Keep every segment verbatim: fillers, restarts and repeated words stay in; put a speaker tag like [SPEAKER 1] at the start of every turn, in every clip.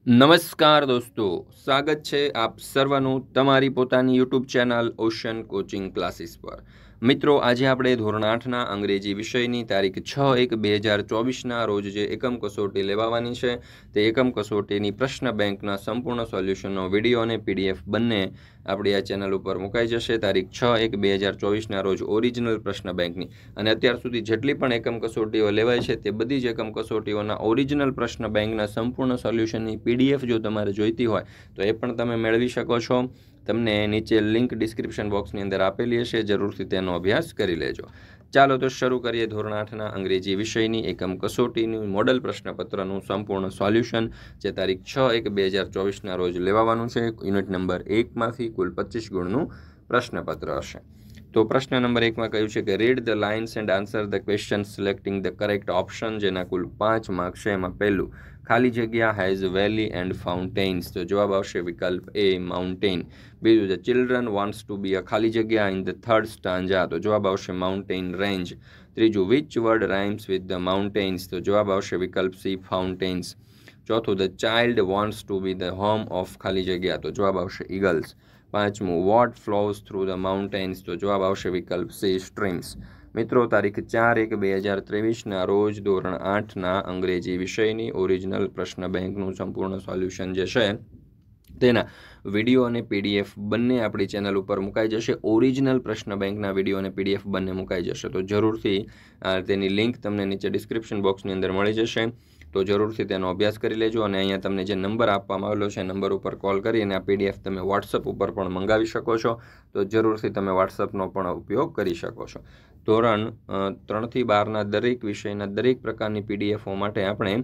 [SPEAKER 1] નમસ્કાર દોસ્તો, સ્વાગત છે આપ સર્વનું તમારી પોતાની YouTube channel ocean coaching classes પર। મિત્રો, આજે આપણે ધોરણ આઠના અંગ્રેજી વિષયની તારીખ છ એક બે હજાર ચોવીસના રોજ જે એકમ કસોટી લેવાવાની છે તે એકમ કસોટીની પ્રશ્ન બેંકના સંપૂર્ણ સોલ્યુશનનો વિડીયો અને પીડીએફ બંને આપણી આ ચેનલ ઉપર મુકાઈ જશે તારીખ છ એક બે હજાર ચોવીસના રોજ ઓરિજિનલ પ્રશ્ન બેંકની। અને અત્યાર સુધી જેટલી પણ એકમ કસોટીઓ લેવાય છે તે બધી જ એકમ કસોટીઓના ઓરિજિનલ પ્રશ્ન બેંકના સંપૂર્ણ સોલ્યુશનની પીડીએફ જો તમારે જોઈતી હોય તો એ પણ તમે મેળવી શકો છો। તમને નીચે લિંક ડિસ્ક્રિપ્શન બોક્સની અંદર આપેલી હશે, જરૂરથી તેનો અભ્યાસ કરી લેજો। ચાલો તો શરૂ કરીએ ધોરણ આઠના અંગ્રેજી વિષયની એકમ કસોટીનું મોડલ પ્રશ્નપત્રનું સંપૂર્ણ સોલ્યુશન, જે તારીખ છ એક બે હજાર ચોવીસના રોજ લેવાવાનું છે। યુનિટ નંબર એકમાંથી કુલ પચીસ ગુણનું પ્રશ્નપત્ર હશે। તો પ્રશ્ન નંબર એકમાં કહ્યું છે કે read the lines and answer the question selecting the correct option, જેના કુલ પાંચ માર્ક છે। એમાં પહેલું ખાલી જગ્યા હેઝ વેલી એન્ડ ફાઉન્ટેન્સ, તો જવાબ આવશે વિકલ્પ એ માઉન્ટેન। બીજું the children wants to be a ખાલી જગ્યા ઇન ધ થર્ડ સ્ટાન્જા, તો જવાબ આવશે માઉન્ટેન રેન્જ। ત્રીજું which word rhymes with the mountains, તો જવાબ આવશે વિકલ્પ સી ફાઉન્ટેન્સ। ચોથું the child wants to be the home of ખાલી જગ્યા, તો જવાબ આવશે ઈગલ્સ। પાંચમું what flows through the mountains, તો જવાબ આવશે વિકલ્પ સી સ્ટ્રીમ્સ। મિત્રો, તારીખ ચાર એક બે હજાર ત્રેવીસના રોજ ધોરણ આઠના અંગ્રેજી વિષયની ઓરિજિનલ પ્રશ્ન બેંકનું સંપૂર્ણ સોલ્યુશન જે છે તેના વિડીયો અને પીડીએફ બંને આપણી ચેનલ ઉપર મુકાઈ જશે। ઓરિજિનલ પ્રશ્ન બેંકના વિડીયો અને પીડીએફ બંને મુકાઈ જશે, તો જરૂરથી તેની લિંક તમને નીચે ડિસ્ક્રિપ્શન બોક્સની અંદર મળી જશે, તો જરૂરથી તેનો અભ્યાસ કરી લેજો। અને અહીંયા તમને જે નંબર આપવામાં આવેલો છે નંબર ઉપર કોલ કરી અને આ પીડીએફ તમે વોટ્સઅપ ઉપર પણ મંગાવી શકો છો, તો જરૂરથી તમે વોટ્સઅપનો પણ ઉપયોગ કરી શકો છો। ધોરણ ત્રણથી બારના દરેક વિષયના દરેક પ્રકારની પીડીએફો માટે આપણે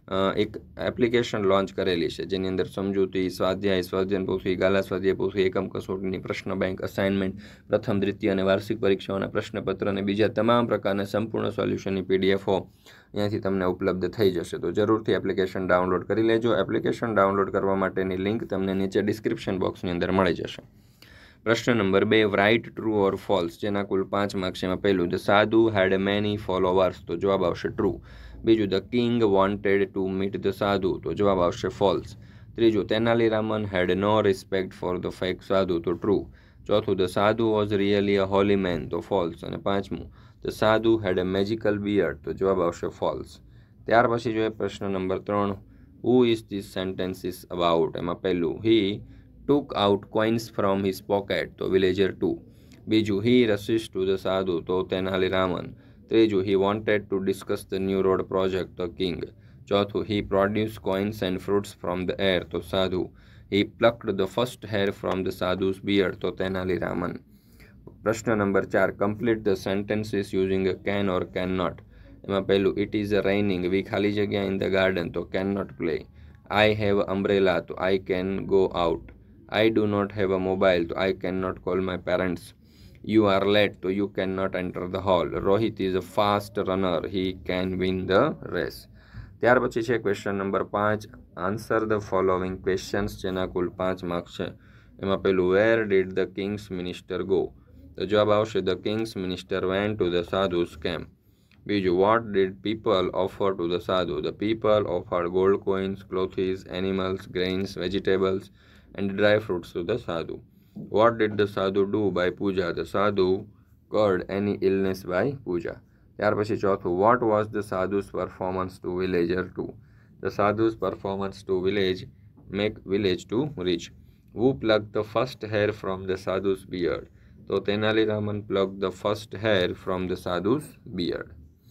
[SPEAKER 1] એક એપ્લિકેશન લોન્ચ કરેલી છે, જેની અંદર સમજૂતી, સ્વાધ્યાય, સ્વાધ્યાયન પોથી, ગાલા સ્વાધ્યાય પોથી, એકમ કસોટીની પ્રશ્ન બેંક, અસાઇનમેન્ટ, પ્રથમ દ્વિતીય અને વાર્ષિક પરીક્ષાઓના પ્રશ્નપત્ર અને બીજા તમામ પ્રકારના સંપૂર્ણ સોલ્યુશનની પીડીએફો અહીંયાથી તમને ઉપલબ્ધ થઈ જશે, તો જરૂરથી એપ્લિકેશન ડાઉનલોડ કરી લેજો। એપ્લિકેશન ડાઉનલોડ કરવા માટેની લિંક તમને નીચે ડિસ્ક્રિપ્શન બોક્સની અંદર મળી જશે। પ્રશ્ન નંબર બે રાઇટ ટ્રુ ઓર ફોલ્સ, જેના કુલ પાંચ માર્ક્સ છે। એમાં પહેલું ધ સાધુ હેડ મેની ફોલોવર્સ, તો જવાબ આવશે ટ્રુ। બીજું the king wanted to meet the sadhu, તો જવાબ આવશે ફોલ્સ। ત્રીજું Tenaliraman had no respect for the fake sadhu, તો ટ્રુ। ચોથું the sadhu was really a holy man, તો ફોલ્સ। અને પાંચમું ધ સાધુ હેડ અ મેજિકલ બિયર્ડ, તો જવાબ આવશે ફોલ્સ। ત્યાર પછી જોઈએ પ્રશ્ન નંબર ત્રણ who is this sentences about, એમાં પહેલું he took out coins from his pocket, તો વિલેજર ટુ। બીજું he rushes to the sadhu, તો તેનાલીરામન। ત્રીજું he wanted to discuss the new road project, તો કિંગ। ચોથું he produce coins and fruits from the air, તો sadhu. He plucked the first hair from the sadhu's beard, તો તેનાલીરામન। પ્રશ્ન નંબર ચાર complete the sentences using a can or can not, એમાં પહેલું it is a raining we ખાલી જગ્યા ઇન ધ ગાર્ડન, તો can not play. I have umbrella, તો I can go out. I do not have a mobile, so I cannot call my parents. You are late, so you cannot enter the hall. Rohit is a fast runner, he can win the race. ત્યાર પછી છે question number પાંચ answer the following questions, જેના કુલ પાંચ marks છે। એમાં પેલું where did the king's minister go, તો જવાબ આવશે the king's minister went to the sadhu's camp. બીજું what did people offer to the sadhu, the people offer gold coins, clothes, animals, grains, vegetables and dry fruits to the sadhu. What did the sadhu do by puja? The sadhu cured any illness by puja. ત્યાર પછી ચોથું what was the sadhu's performance to villager two? The sadhu's performance to village make village to rich. Who plucked the first hair from the sadhu's beard? તો તેનાલીરામન plucked the first hair from the sadhu's beard.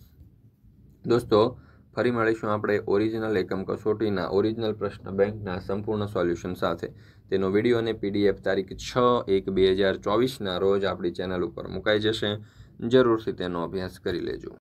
[SPEAKER 1] દોસ્તો, ફરી મળીશું આપણે original એકમ કસોટીના original પ્રશ્ન બેંકના સંપૂર્ણ solution સાથે। તેનો વિડીયો અને પીડીએફ તારીખ છ એક બે હજાર ચોવીસના રોજ આપણી ચેનલ ઉપર મુકાઈ જશે, જરૂરથી તેનો અભ્યાસ કરી લેજો।